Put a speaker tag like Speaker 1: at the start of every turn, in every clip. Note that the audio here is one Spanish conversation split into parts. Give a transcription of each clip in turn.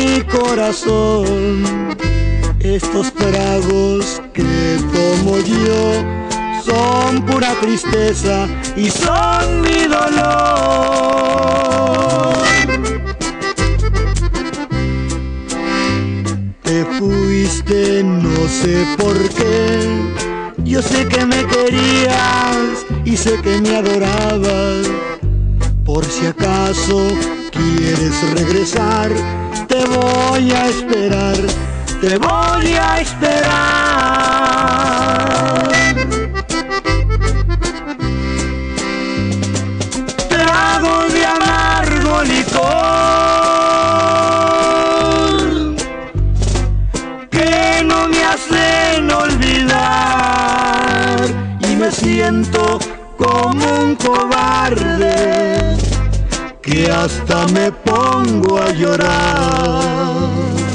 Speaker 1: mi corazón. Estos tragos que tomo yo son pura tristeza y son mi dolor. Te fuiste, no sé por qué. Yo sé que me querías y sé que me adorabas. Por si acaso quieres regresar, te voy a esperar, te voy a esperar. Trago de amargo licor que no me hacen olvidar, y me siento como un cobarde que hasta me pongo a llorar.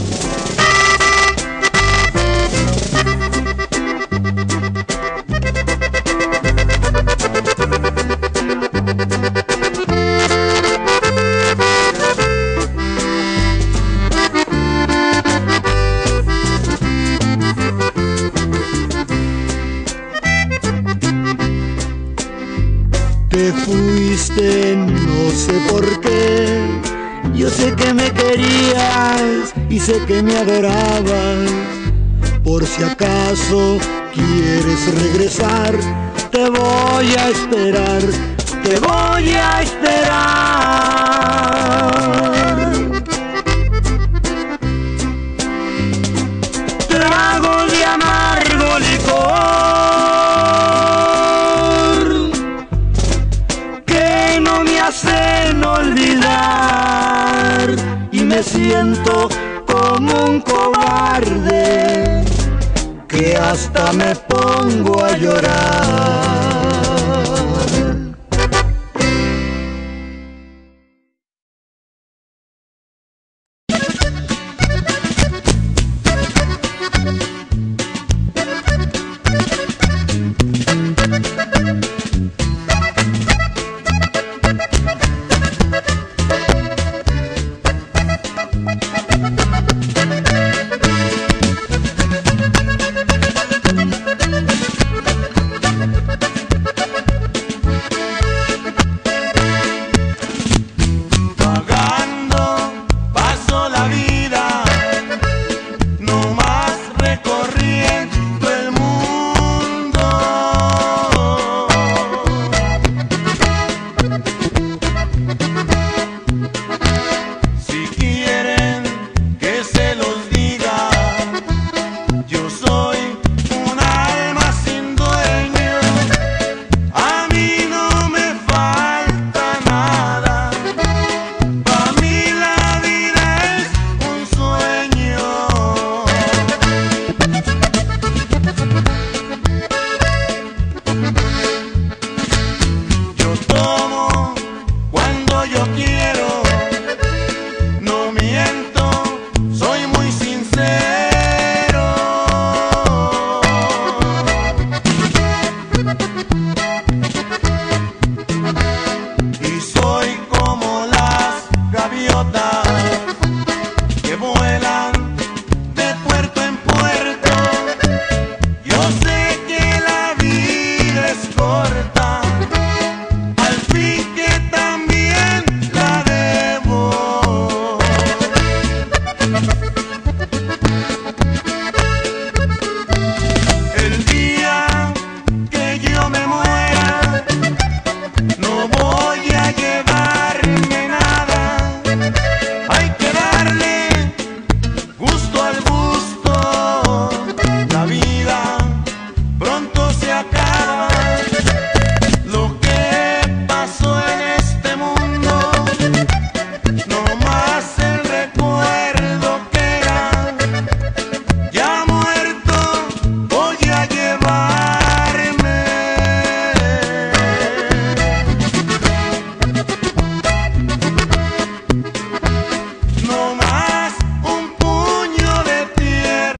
Speaker 1: Te fuiste, no sé por qué. Yo sé que me querías y sé que me adorabas. Por si acaso quieres regresar, te voy a esperar, te voy a esperar. Trago de amargo licor hacen olvidar, y me siento como un cobarde que hasta me pongo a llorar.